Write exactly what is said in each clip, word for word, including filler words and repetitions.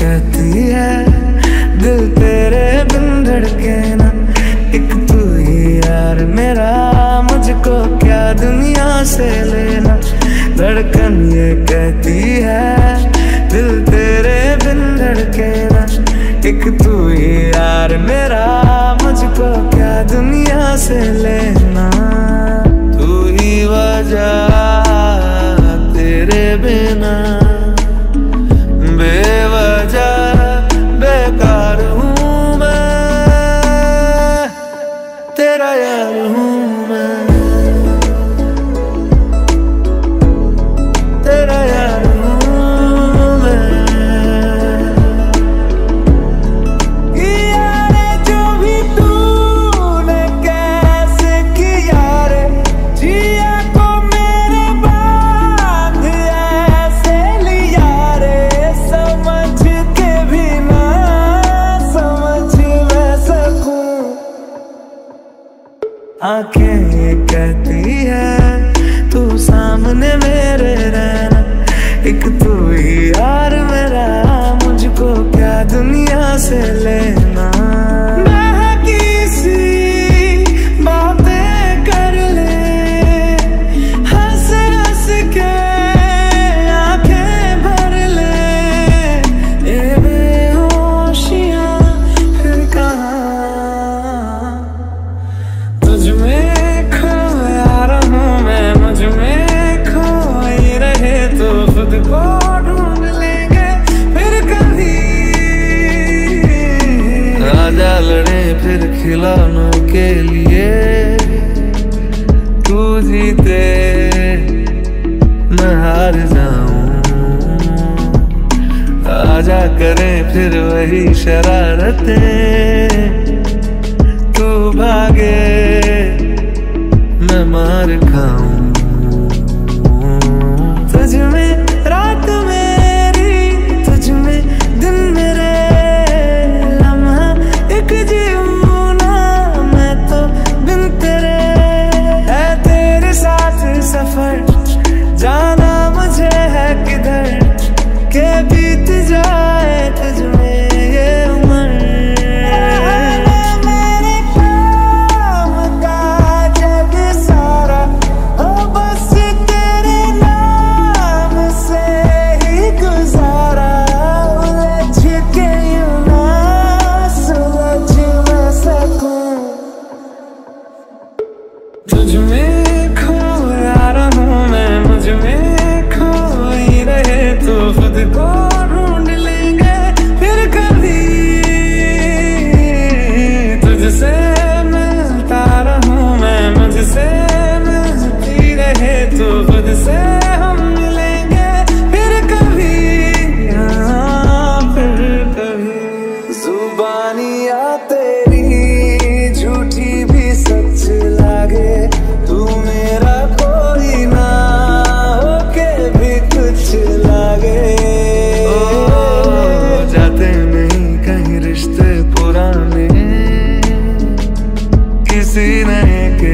कहती है दिल तेरे बिन धड़के ना, एक तू ही यार मेरा, मुझको क्या दुनिया से लेना। धड़कन ये कहती है दिल तेरे बिन धड़के ना, एक तू ही यार मेरा, मुझको क्या दुनिया से लेना। तू ही वजह तेरे बिना बेवजह बेकार हूँ मैं, तेरा यार हूँ मैं, तेरा यार हूँ मैं। यारे जो भी तूने कैसे किया रे, जिया को मेरे बांध ऐसे लिया रे, समझ के भी ना समझ मैं सकूं। आंखें ये कहती है तू सामने मेरे रहना, एक तू ही यार मेरा, मुझको क्या दुनिया से लेना। बहकी सी बातें कर ले, हंस हंस के आंखें भर ले, ये बेहोशियां फिर कहाँ। तुझ में खोया रहूं मैं, मुझ में खोई रहे तो खुद को ढूंढ लेंगे फिर कभी। आजा लड़े फिर खिलौनों के लिए, तू जीते मैं हार जाऊं। आजा करें फिर वही शरारतें, तू भागे मैं मार खाऊं। तुझ में रात मेरी, तुझ में दिन मेरे, लम्हा एक जीऊं ना मैं तो बिन तेरे। है तेरे साथ सफर, जाना मुझे है किधर, के बीत जाए तुझ में ये उम्र। मेरे काम का जग सारा हो बस तेरे नाम से ही गुजारा, उलझ के यूं ना सुलझ मैं सकूं। तुझ में खोया रहूं मैं, मुझ में खोई रहे तो खुद को ढूंढ लेंगे फिर कभी। तुझसे मिलता रहूं मैं, मुझसे मिलती रहे तो खुद से हम मिलेंगे फिर कभी, हाँ फिर कभी। जुबानियाँ तेरी झूठी भी सच लागे, तू मेरा कोई ना होके भी कुछ लागे। ओ जाते नहीं कहीं रिश्ते पुराने, किसी नए के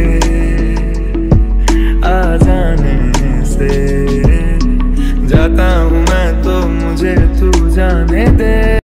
आ जाने से। जाता हूँ मैं तो मुझे तू जाने दे।